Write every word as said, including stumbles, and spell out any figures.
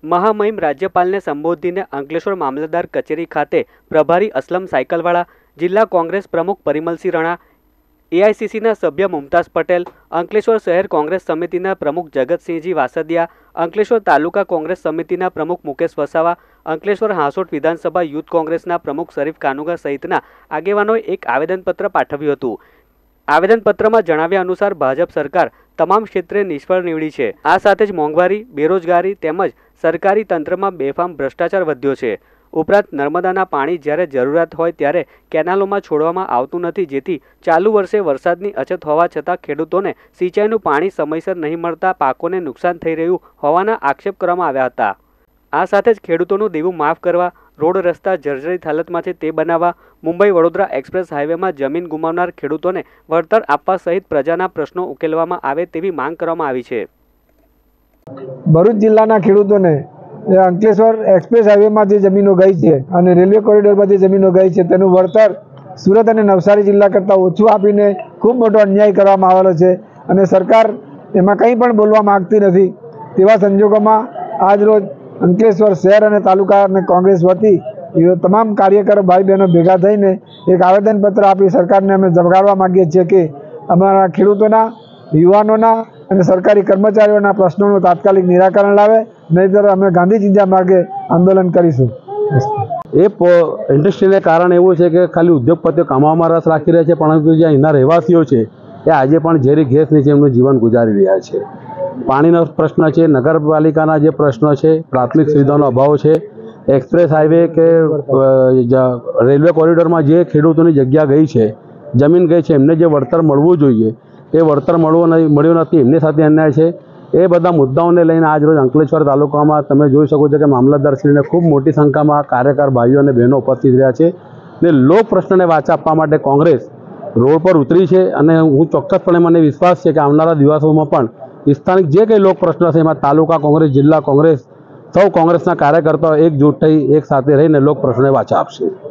મહામહિમ રાજ્યપાલને સંબોધીને અંકલેશ્વર મામલતદાર કચેરી ખાતે પ્રભારી અસલમ સાયકલવાળા, જિલ્લા કોંગ્રેસ પ્રમુખ પરિમલસિંહ રણા, એઆઈસીસીના સભ્ય મુમતાઝ પટેલ, અંકલેશ્વર શહેર કોંગ્રેસ સમિતિના પ્રમુખ જગતસિંહજી વાસદિયા, અંકલેશ્વર તાલુકા કોંગ્રેસ સમિતિના પ્રમુખ મુકેશ વસાવા, અંકલેશ્વર હાંસોટ વિધાનસભા યુથ કોંગ્રેસના પ્રમુખ શરીફ કાનુગા સહિતના આગેવાનોએ એક આવેદનપત્ર પાઠવ્યું હતું। આવેદનપત્રમાં જણાવ્યા અનુસાર ભાજપ સરકાર તમામ ક્ષેત્રે નિષ્ફળ નીવડી છે। આ સાથે જ મોંઘવારી, બેરોજગારી તેમજ સરકારી તંત્રમાં બેફામ ભ્રષ્ટાચાર વધ્યો છે। ઉપરાંત નર્મદાના પાણી જ્યારે જરૂરિયાત હોય ત્યારે કેનાલોમાં છોડવામાં આવતું નથી, જેથી ચાલુ વર્ષે વરસાદની અછત હોવા છતાં ખેડૂતોને સિંચાઈનું પાણી સમયસર નહીં મળતા પાકોને નુકસાન થઈ રહ્યું હોવાના આક્ષેપ કરવામાં આવ્યા હતા। આ સાથે જ ખેડૂતોનું દેવું માફ કરવા, રોડ રસ્તા જર્જરિત હાલતમાં છે તે બનાવવા, મુંબઈ વડોદરા એક્સપ્રેસ હાઈવેમાં જમીન ગુમાવનાર ખેડૂતોને વળતર આપવા સહિત પ્રજાના પ્રશ્નો ઉકેલવામાં આવે તેવી માંગ કરવામાં આવી છે। ભરૂચ જિલ્લાના ખેડૂતોને અંકલેશ્વર એક્સપ્રેસ હાઈવેમાં જે જમીનો ગઈ છે અને રેલવે કોરિડોરમાં જે જમીનો ગઈ છે તેનું વળતર સુરત અને નવસારી જિલ્લા કરતાં ઓછું આપીને ખૂબ મોટો અન્યાય કરવામાં આવેલો છે અને સરકાર એમાં કંઈ પણ બોલવા માગતી નથી। તેવા સંજોગોમાં આજરોજ અંકલેશ્વર શહેર અને તાલુકા અને કોંગ્રેસ વતી તમામ કાર્યકરો ભાઈ બહેનો ભેગા થઈને એક આવેદનપત્ર આપી સરકારને અમે જગાડવા માગીએ છીએ કે અમારા ખેડૂતોના, યુવાનોના અને સરકારી કર્મચારીઓના પ્રશ્નોનું તાત્કાલિક નિરાકરણ લાવે, નહીંતર અમે ગાંધી ચિંધ્યા માર્ગે આંદોલન કરીશું। એ ઇન્ડસ્ટ્રીને કારણ એવું છે કે ખાલી ઉદ્યોગપતિઓ કમાવામાં રસ રાખી રહ્યા છે, પરંતુ જે અહીંના રહેવાસીઓ છે એ આજે પણ ઝેરી ગેસ નીચે એમનું જીવન ગુજારી રહ્યા છે। પાણીનો પ્રશ્ન છે, નગરપાલિકાના જે પ્રશ્નો છે, પ્રાથમિક સુવિધાનો અભાવ છે, એક્સપ્રેસ હાઈવે કે રેલવે કોરિડોરમાં જે ખેડૂતોની જગ્યા ગઈ છે, જમીન ગઈ છે, એમને જે વળતર મળવું જોઈએ એ વળતર મળવું નહીં મળ્યું નથી, એમની સાથે અન્યાય છે। એ બધા મુદ્દાઓને લઈને આજરોજ અંકલેશ્વર તાલુકામાં તમે જોઈ શકો છો કે મામલતદારશ્રીને ખૂબ મોટી સંખ્યામાં કાર્યકર ભાઈઓ અને બહેનો ઉપસ્થિત રહ્યા છે ને લોક પ્રશ્નને વાચા આપવા માટે કોંગ્રેસ રોડ પર ઉતરી છે અને હું ચોક્કસપણે મને વિશ્વાસ છે કે આવનારા દિવસોમાં પણ સ્થાનિક જે કંઈ લોક પ્રશ્ન છે એમાં તાલુકા કોંગ્રેસ, જિલ્લા કોંગ્રેસ, સૌ કોંગ્રેસના કાર્યકર્તાઓ એકજૂટ થઈ એક સાથે રહીને લોક પ્રશ્નને વાચા આપશે।